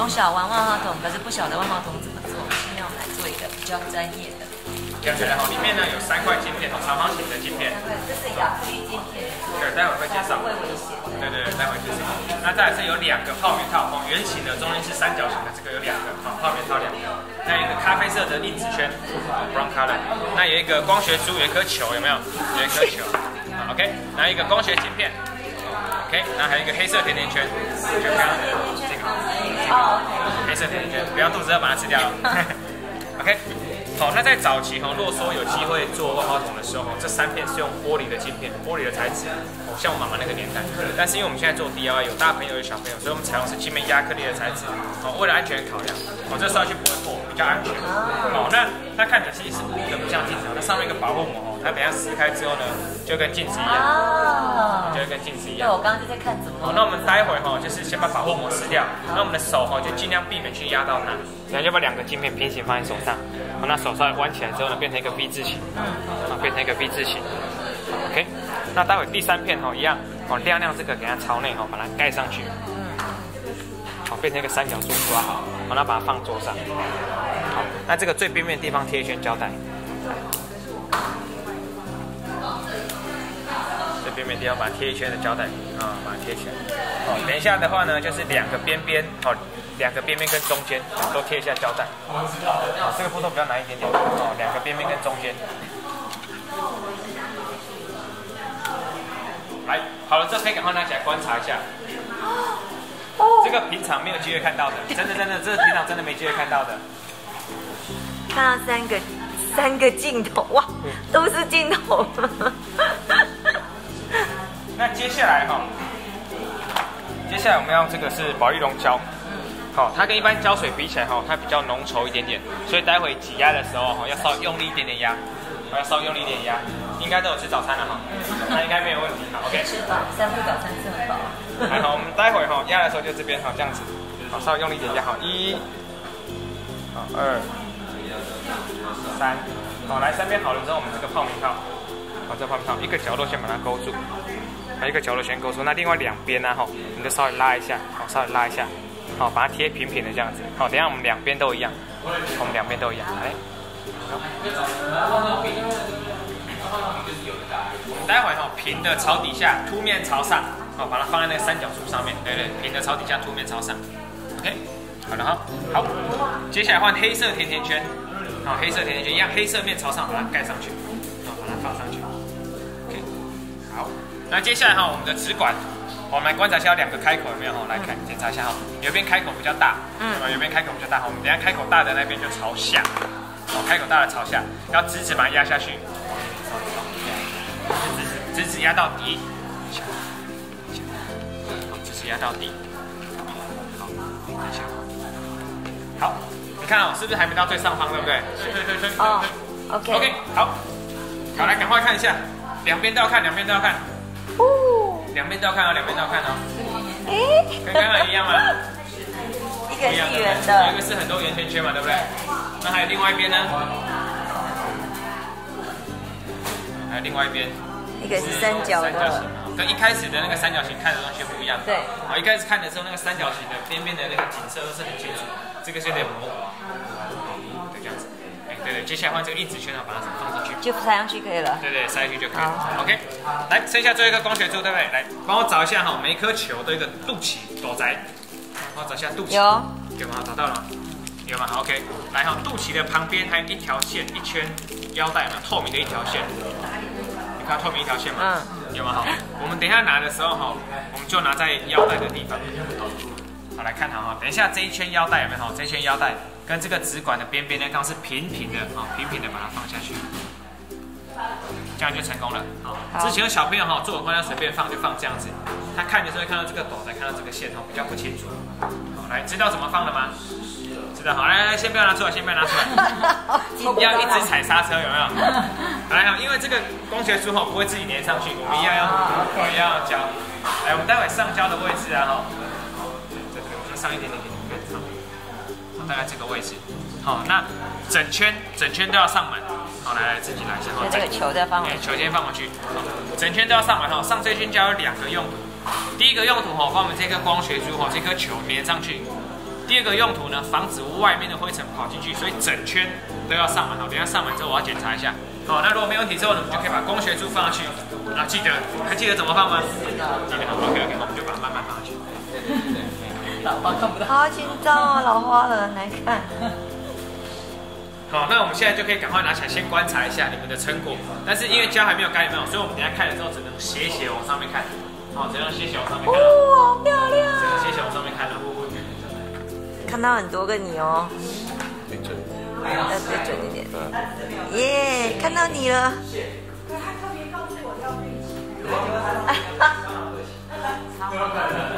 从小玩万花筒，可是不晓得万花筒怎么做，今天我们来做一个比较专业的。 看起来哈，里面呢有3块晶片，长方形的晶片。 这是亚克力晶片。 对，待会会介绍。 会危险。 对，待会介绍。那再来是有2个泡棉套，圆形的，中间是三角形的，这个有2个，泡棉套2个。那有一个咖啡色的硬纸圈 ，brown color。那有一个光学珠，有一颗球，有没有？有一颗球。OK， 然后一个光学晶片。OK， 然后还有一个黑色甜甜圈，就刚刚的这个。哦。黑色甜甜圈，不要肚子饿把它吃掉了。OK。好，那在早期如果说有机会做万花筒的时候，这3片是用玻璃的晶片，玻璃的材质，像我妈妈那个年代。但是因为我们现在做 DIY， 有大朋友有小朋友，所以我们采用是镜面亚克力的材质。为了安全考量，这时候去不会破，比较安全。那它看起来其实是无的，不像镜子。那上面一个保护膜，它等一下撕开之后呢，就跟镜子一样，就会跟镜子一样。 对，我刚刚就在看怎么。 那我们待会就是先把保护膜撕掉，那我们的手就尽量避免去压到它，然后就把2个镜片平行放在手上。那手稍微弯起来之后呢，变成一个 V 字形，变成一个 V 字形。OK， 那待会第3片一样，亮这个给它朝内把它盖上去，变成一个三角珠抓好，那把它放桌上。好，那这个最边面的地方贴一圈胶带，最边面的地方把它贴一圈的胶带，把它贴起来。等一下的话呢，就是2个边边，2个边边跟中间都贴一下胶带。这个步骤比较难一点点。2个边边跟中间。来，好了，这可以赶快拿起来观察一下。这个平常没有机会看到的，真的，这是平常真的没机会看到的。 看到3个镜头，哇，都是镜头。 那接下来我们要这个是保丽龙胶。它跟一般胶水比起来它比较浓稠一点点，所以待会挤压的时候要稍微用力一点点压，应该都有吃早餐了那应该没有问题。好 ，OK。 吃饱，3不早餐吃很饱。 好，我们待会压的时候就这边这样子，稍微用力一点压1，2，3，来3边好了之后，我们这个泡棉套，这泡棉套一个角落先把它勾住，一个角落先勾住，那另外2边呢你就稍微拉一下，把它贴平平的这样子。等一下我们2边都一样，来。待会平的朝底下，凸面朝上，把它放在那个三角柱上面，对，平的朝底下，凸面朝上。OK， 好了好，接下来换黑色甜甜圈，黑色甜甜圈一样，黑色面朝上，把它盖上去，把它放上去。OK， 好，那接下来我们的纸管。我们来观察一下2个开口有没有来看检查一下有边开口比较大，有边开口比较大我们等一下开口大的那边就朝下，开口大的朝下，然后直直把它压下去，直直压到底，直直压到底，好，你看是不是还没到最上方，对不对？对。OK， 好，来赶快看一下，2边都要看，2边都要看。2边都要看跟刚刚一样吗？ 一个是圆的， 有一个是很多圆圈圈嘛，对不对？那还有另外一边呢？还有另外一边， 一个是三角的， 跟一开始的那个三角形看的东西不一样。 对， 一开始看的时候，那个三角形的边边的那个景色都是很清楚，这个是有点模糊，就这样子。对，接下来换这个硬纸圈把它放进去， 就塞上去可以了。 对，塞进去就可以了。OK， 来，剩下最后一个光学珠，对不对？来，帮我找一下每一颗球都有一个肚脐斗宅，帮我找一下肚脐。有吗？找到了吗？有吗？好 ，OK。来肚脐的旁边还有一条线，一圈腰带透明的一条线，你看透明一条线吗？有吗？好，我们等一下拿的时候我们就拿在腰带的地方。好，来看等一下这一圈腰带有没有？这一圈腰带。跟这个纸管的边边呢，刚是平平的平平的把它放下去，这样就成功了。之前有小朋友做完随便放就放这样子，他看的时候会看到这个斗仔，看到这个线比较不清楚。来，知道怎么放了吗？知道。好，来，先不要拿出来，要一直踩刹车，有没有？来，因为这个光学珠不会自己粘上去，我们一样要胶。来，我们待会上胶的位置这个我先上一点点。大概这个位置，那整圈都要上满，来自己来一下， 这个球再放回去， 球先放回去，整圈都要上满上这圈胶有2个用途，第一个用途把我们这颗光学珠这颗球粘上去， 第二个用途呢，防止外面的灰尘跑进去，所以整圈都要上满。好，等一下上满之后我要检查一下。好，那如果没问题之后呢，我们就可以把光学珠放上去。啊，记得还记得怎么放吗？记得。OK， 我们就把它慢慢放上去。 老花看不到。 好紧张哦，老花很难看。 好，那我们现在就可以赶快拿起来，先观察一下你们的成果。但是因为胶还没有干，有没有？所以我们等一下看了之后，只能斜往上面看。好，只能斜往上面看。 哇，好漂亮！ 只能斜往上面看了。 看到很多个你哦。 对准。 要对准一点。耶，看到你了。 他特别告诉我要对齐。